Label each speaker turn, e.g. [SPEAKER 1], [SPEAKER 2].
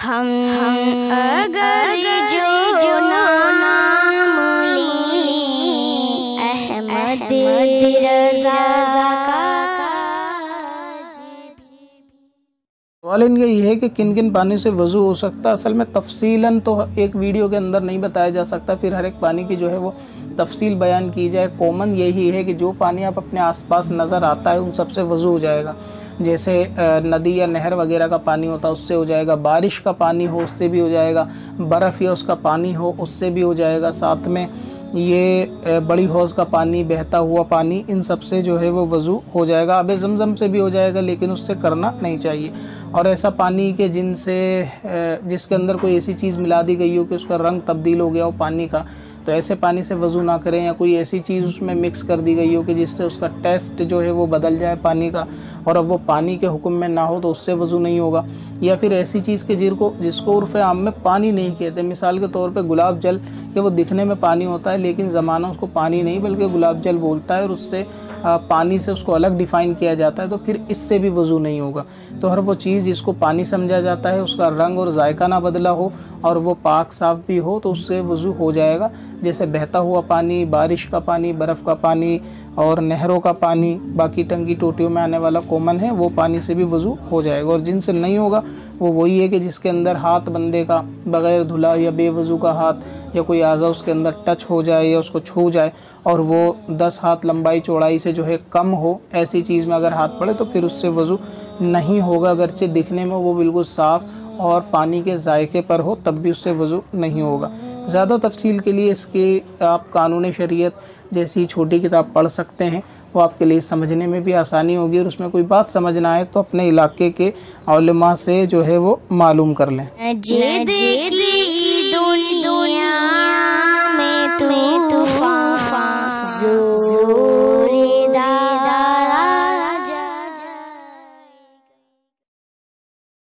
[SPEAKER 1] हम अगर जो नाम लें अहमद रज़ा का।
[SPEAKER 2] सवाल इनका ये है कि किन किन पानी से वज़ू हो सकता है। असल में तफसीलन तो एक वीडियो के अंदर नहीं बताया जा सकता, फिर हर एक पानी की जो है वो तफसील बयान की जाए। कॉमन यही है कि जो पानी आप अपने आसपास नज़र आता है उन सबसे वज़ू हो जाएगा। जैसे नदी या नहर वगैरह का पानी होता है उससे हो जाएगा, बारिश का पानी हो उससे भी हो जाएगा, बर्फ़ या उसका पानी हो उससे भी हो जाएगा, साथ में ये बड़ी हौज़ का पानी, बहता हुआ पानी, इन सब से जो है वो वज़ू हो जाएगा। आबे ज़मज़म से भी हो जाएगा, लेकिन उससे करना नहीं चाहिए। और ऐसा पानी के जिसके अंदर कोई ऐसी चीज़ मिला दी गई हो कि उसका रंग तब्दील हो गया हो पानी का, तो ऐसे पानी से वज़ू ना करें। या कोई ऐसी चीज़ उसमें मिक्स कर दी गई हो कि जिससे उसका टेस्ट जो है वो बदल जाए पानी का, और अब वो पानी के हुक्म में ना हो, तो उससे वज़ू नहीं होगा। या फिर ऐसी चीज़ के जिसको उर्फ़ आम में पानी नहीं कहते, मिसाल के तौर पे गुलाब जल, कि वो दिखने में पानी होता है लेकिन ज़माना उसको पानी नहीं बल्कि गुलाब जल बोलता है, और उससे पानी से उसको अलग डिफ़ाइन किया जाता है, तो फिर इससे भी वज़ू नहीं होगा। तो हर वो चीज़ जिसको पानी समझा जाता है, उसका रंग और जायका ना बदला हो और वो पाक साफ़ भी हो, तो उससे वज़ू हो जाएगा। जैसे बहता हुआ पानी, बारिश का पानी, बर्फ़ का पानी और नहरों का पानी, बाकी टंकी टोटियों में आने वाला कॉमन है, वो पानी से भी वज़ू हो जाएगा। और जिनसे नहीं होगा वो वही है कि जिसके अंदर हाथ बंदे का बग़ैर धुला या बेवज़ू का हाथ या कोई आज़ा उसके अंदर टच हो जाए या उसको छू जाए और वो 10 हाथ लंबाई चौड़ाई से जो है कम हो, ऐसी चीज़ में अगर हाथ पड़े तो फिर उससे वज़ू नहीं होगा। अगरचे दिखने में वो बिल्कुल साफ़ और पानी के जायके पर हो, तब भी उससे वज़ू नहीं होगा। ज़्यादा तफसील के लिए इसके आप कानून शरीयत जैसी छोटी किताब पढ़ सकते हैं, वो आपके लिए समझने में भी आसानी होगी। और उसमें कोई बात समझना है तो अपने इलाके के उलमा से जो है वो मालूम कर लें।
[SPEAKER 1] दुनिया में तू